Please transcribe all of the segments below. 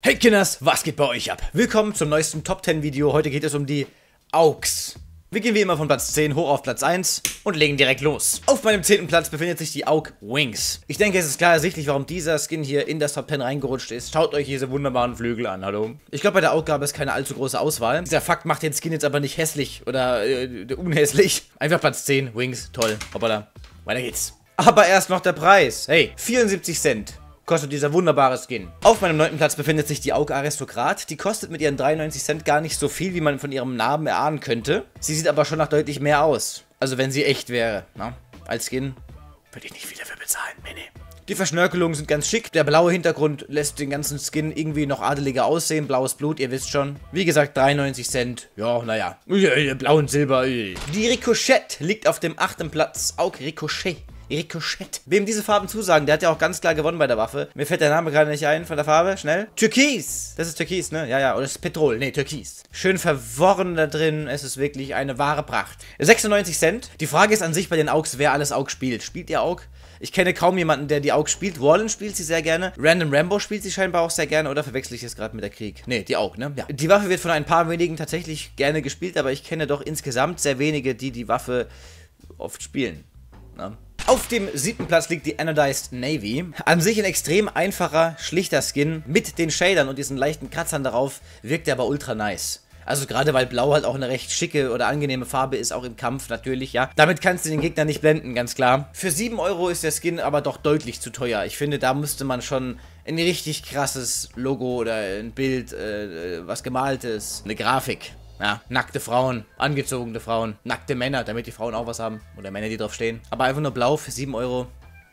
Hey Kinders, was geht bei euch ab? Willkommen zum neuesten Top 10 Video. Heute geht es um die AUGs. Wir gehen wie immer von Platz 10 hoch auf Platz 1 und legen direkt los. Auf meinem 10. Platz befindet sich die AUG Wings. Ich denke, es ist klar ersichtlich, warum dieser Skin hier in das Top 10 reingerutscht ist. Schaut euch diese wunderbaren Flügel an, hallo. Ich glaube, bei der AUG gab es keine allzu große Auswahl. Dieser Fakt macht den Skin jetzt aber nicht hässlich oder unhässlich. Einfach Platz 10, Wings, toll. Hoppala, weiter geht's. Aber erst noch der Preis. Hey, 74 Cent. Kostet dieser wunderbare Skin. Auf meinem 9. Platz befindet sich die AUG Aristokrat. Die kostet mit ihren 93 Cent gar nicht so viel, wie man von ihrem Namen erahnen könnte. Sie sieht aber schon nach deutlich mehr aus. Also wenn sie echt wäre. Na? Als Skin würde ich nicht viel dafür bezahlen. Nee. Die Verschnörkelungen sind ganz schick. Der blaue Hintergrund lässt den ganzen Skin irgendwie noch adeliger aussehen. Blaues Blut, ihr wisst schon. Wie gesagt, 93 Cent. Ja, naja. Blau und Silber. Die Ricochet liegt auf dem 8. Platz. AUG Ricochet. Ricochet. Wem diese Farben zusagen, der hat ja auch ganz klar gewonnen bei der Waffe. Mir fällt der Name gerade nicht ein von der Farbe. Schnell. Türkis. Das ist Türkis, ne? Ja. Oder das ist Petrol. Ne, Türkis. Schön verworren da drin. Es ist wirklich eine wahre Pracht. 96 Cent. Die Frage ist an sich bei den AUGs, wer alles AUG spielt. Spielt ihr AUG? Ich kenne kaum jemanden, der die AUG spielt. Wallen spielt sie sehr gerne. Random Rambo spielt sie scheinbar auch sehr gerne. Oder verwechsel ich es gerade mit der Krieg? Ne, die AUG, ne? Ja. Die Waffe wird von ein paar wenigen tatsächlich gerne gespielt, aber ich kenne doch insgesamt sehr wenige, die die Waffe oft spielen. Na? Auf dem 7. Platz liegt die Anodized Navy. An sich ein extrem einfacher, schlichter Skin. Mit den Shadern und diesen leichten Kratzern darauf wirkt er aber ultra nice. Also gerade weil Blau halt auch eine recht schicke oder angenehme Farbe ist, auch im Kampf natürlich, ja. Damit kannst du den Gegner nicht blenden, ganz klar. Für 7 Euro ist der Skin aber doch deutlich zu teuer. Ich finde, da müsste man schon ein richtig krasses Logo oder ein Bild, was gemaltes, eine Grafik. Ja, nackte Frauen, angezogene Frauen, nackte Männer, damit die Frauen auch was haben. Oder Männer, die drauf stehen. Aber einfach nur blau für 7 Euro.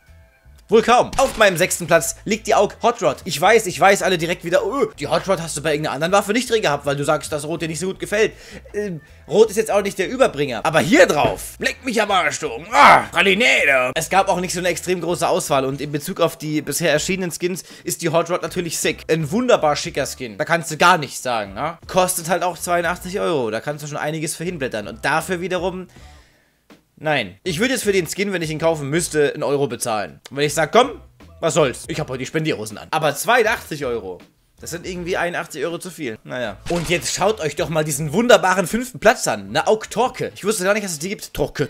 Wohl kaum. Auf meinem 6. Platz liegt die AUG Hot Rod. Ich weiß, alle direkt wieder, oh, die Hot Rod hast du bei irgendeiner anderen Waffe nicht drin gehabt, weil du sagst, dass Rot dir nicht so gut gefällt. Rot ist jetzt auch nicht der Überbringer. Aber hier drauf, leck mich am Arsch, du. Pralinede. Es gab auch nicht so eine extrem große Auswahl und in Bezug auf die bisher erschienenen Skins ist die Hot Rod natürlich sick. Ein wunderbar schicker Skin. Da kannst du gar nichts sagen, ne? Kostet halt auch 82 Euro. Da kannst du schon einiges für hinblättern. Und dafür wiederum... Nein. Ich würde jetzt für den Skin, wenn ich ihn kaufen müsste, 1 Euro bezahlen. Und wenn ich sage, komm, was soll's? Ich habe heute die Spendierhosen an. Aber 82 Euro. Das sind irgendwie 81 Euro zu viel. Naja. Und jetzt schaut euch doch mal diesen wunderbaren 5. Platz an. Eine AUG Torque. Ich wusste gar nicht, dass es die gibt. Torque.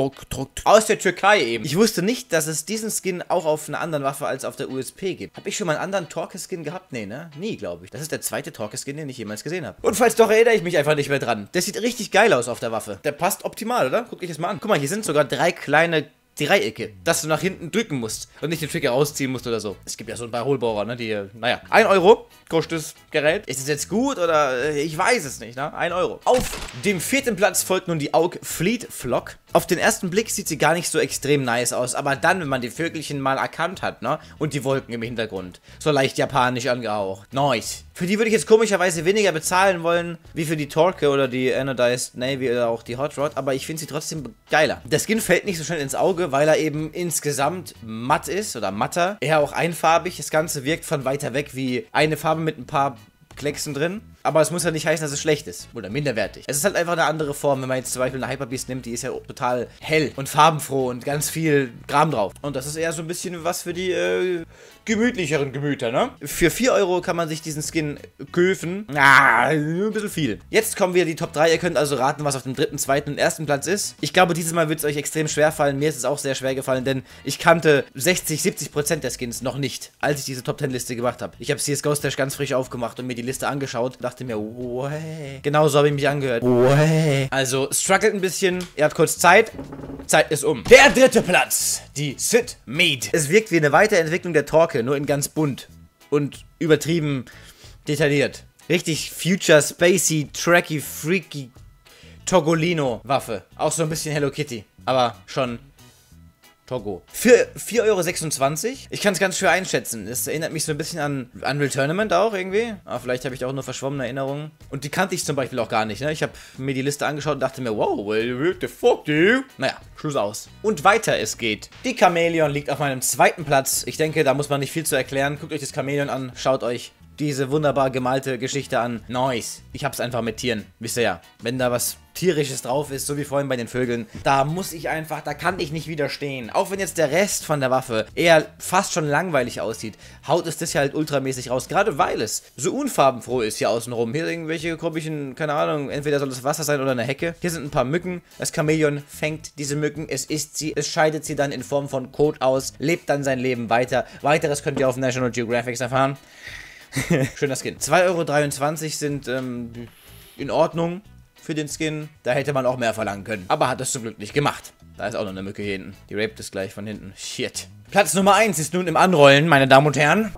Aus der Türkei eben. Ich wusste nicht, dass es diesen Skin auch auf einer anderen Waffe als auf der USP gibt. Habe ich schon mal einen anderen Torque-Skin gehabt? Nee, ne? Nie, glaube ich. Das ist der zweite Torque-Skin, den ich jemals gesehen habe. Und falls doch, erinnere ich mich einfach nicht mehr dran. Der sieht richtig geil aus auf der Waffe. Der passt optimal, oder? Guckt euch das mal an. Guck mal, hier sind sogar 3 kleine Dreiecke, dass du nach hinten drücken musst und nicht den Trigger rausziehen musst oder so. Es gibt ja so ein paar Hohlbohrer, ne, die, naja. 1 Euro kostet das Gerät. Ist es jetzt gut oder, ich weiß es nicht, ne? 1 Euro. Auf dem 4. Platz folgt nun die AUG Fleet Flock. Auf den ersten Blick sieht sie gar nicht so extrem nice aus, aber dann, wenn man die Vögelchen mal erkannt hat, ne, und die Wolken im Hintergrund, so leicht japanisch angehaucht. Nice. Für die würde ich jetzt komischerweise weniger bezahlen wollen, wie für die Torque oder die Anodized Navy oder auch die Hot Rod, aber ich finde sie trotzdem geiler. Der Skin fällt nicht so schnell ins Auge, weil er eben insgesamt matt ist oder matter, eher auch einfarbig. Das Ganze wirkt von weiter weg wie eine Farbe mit ein paar Klecksen drin. Aber es muss ja nicht heißen, dass es schlecht ist. Oder minderwertig. Es ist halt einfach eine andere Form. Wenn man jetzt zum Beispiel eine Hyperbeast nimmt, die ist ja total hell und farbenfroh und ganz viel Kram drauf. Und das ist eher so ein bisschen was für die gemütlicheren Gemüter, ne? Für 4 Euro kann man sich diesen Skin kaufen. Ein bisschen viel. Jetzt kommen wieder die Top 3. Ihr könnt also raten, was auf dem 3., 2. und 1. Platz ist. Ich glaube, dieses Mal wird es euch extrem schwer fallen. Mir ist es auch sehr schwer gefallen, denn ich kannte 60-70% der Skins noch nicht, als ich diese Top 10 Liste gemacht habe. Ich habe CSGO Stash ganz frisch aufgemacht und mir die Liste angeschaut. Dachte mir, way. Genauso habe ich mich angehört. Way. Also, struggelt ein bisschen. Ihr habt kurz Zeit. Zeit ist um. Der 3. Platz. Die Sid Mead. Es wirkt wie eine Weiterentwicklung der Torque, nur in ganz bunt. Und übertrieben detailliert. Richtig Future, Spacey, Tracky, Freaky, Toggolino-Waffe. Auch so ein bisschen Hello Kitty. Aber schon... Togo. Für 4,26 Euro. Ich kann es ganz schwer einschätzen. Das erinnert mich so ein bisschen an Unreal Tournament auch irgendwie. Aber vielleicht habe ich da auch nur verschwommene Erinnerungen. Und die kannte ich zum Beispiel auch gar nicht, ne? Ich habe mir die Liste angeschaut und dachte mir, wow, what the fuck, dude? Naja, Schluss aus. Und weiter es geht. Die Chamäleon liegt auf meinem 2. Platz. Ich denke, da muss man nicht viel zu erklären. Guckt euch das Chamäleon an, schaut euch diese wunderbar gemalte Geschichte an. Nice. Ich hab's einfach mit Tieren. Wisst ihr ja, wenn da was Tierisches drauf ist, so wie vorhin bei den Vögeln, da kann ich nicht widerstehen. Auch wenn jetzt der Rest von der Waffe eher fast schon langweilig aussieht, haut es das ja halt ultramäßig raus. Gerade weil es so unfarbenfroh ist hier außenrum. Hier irgendwelche komischen, keine Ahnung, entweder soll es Wasser sein oder eine Hecke. Hier sind ein paar Mücken. Das Chamäleon fängt diese Mücken, es isst sie, es scheidet sie dann in Form von Kot aus, lebt dann sein Leben weiter. Weiteres könnt ihr auf National Geographic erfahren. Schöner Skin. 2,23 € sind in Ordnung für den Skin. Da hätte man auch mehr verlangen können. Aber hat es zum Glück nicht gemacht. Da ist auch noch eine Mücke hier hinten. Die raped es gleich von hinten. Shit. Platz Nummer 1 ist nun im Anrollen, meine Damen und Herren.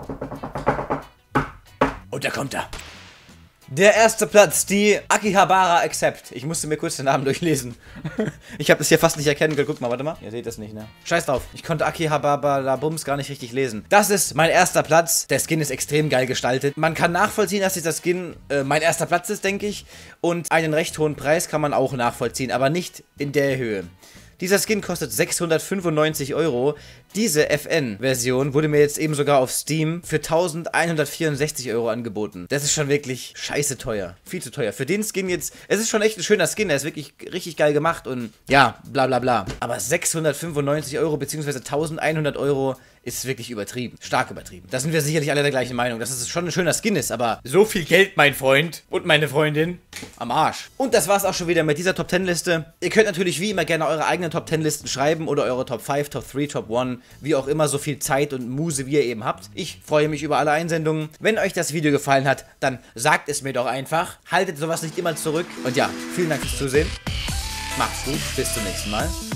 Und da kommt er. Der erste Platz, die Akihabara Accept. Ich musste mir kurz den Namen durchlesen. Ich habe das hier fast nicht erkennen können. Guck mal, warte mal. Ihr seht das nicht, ne? Scheiß drauf. Ich konnte Akihabara Bums gar nicht richtig lesen. Das ist mein erster Platz. Der Skin ist extrem geil gestaltet. Man kann nachvollziehen, dass dieser Skin mein erster Platz ist, denke ich. Und einen recht hohen Preis kann man auch nachvollziehen, aber nicht in der Höhe. Dieser Skin kostet 695 €. Diese FN-Version wurde mir jetzt eben sogar auf Steam für 1164 € angeboten. Das ist schon wirklich scheiße teuer. Viel zu teuer. Für den Skin jetzt, es ist schon echt ein schöner Skin, der ist wirklich richtig geil gemacht und ja, bla bla bla. Aber 695 € bzw. 1100 € ist wirklich übertrieben. Stark übertrieben. Da sind wir sicherlich alle der gleichen Meinung, dass es schon ein schöner Skin ist, aber so viel Geld, mein Freund und meine Freundin, am Arsch. Und das war's auch schon wieder mit dieser Top 10 Liste. Ihr könnt natürlich wie immer gerne eure eigenen Top 10 Listen schreiben oder eure Top 5, Top 3, Top 1, wie auch immer, so viel Zeit und Muse wie ihr eben habt. Ich freue mich über alle Einsendungen. Wenn euch das Video gefallen hat, dann sagt es mir doch einfach. Haltet sowas nicht immer zurück. Und ja, vielen Dank fürs Zusehen. Macht's gut, bis zum nächsten Mal.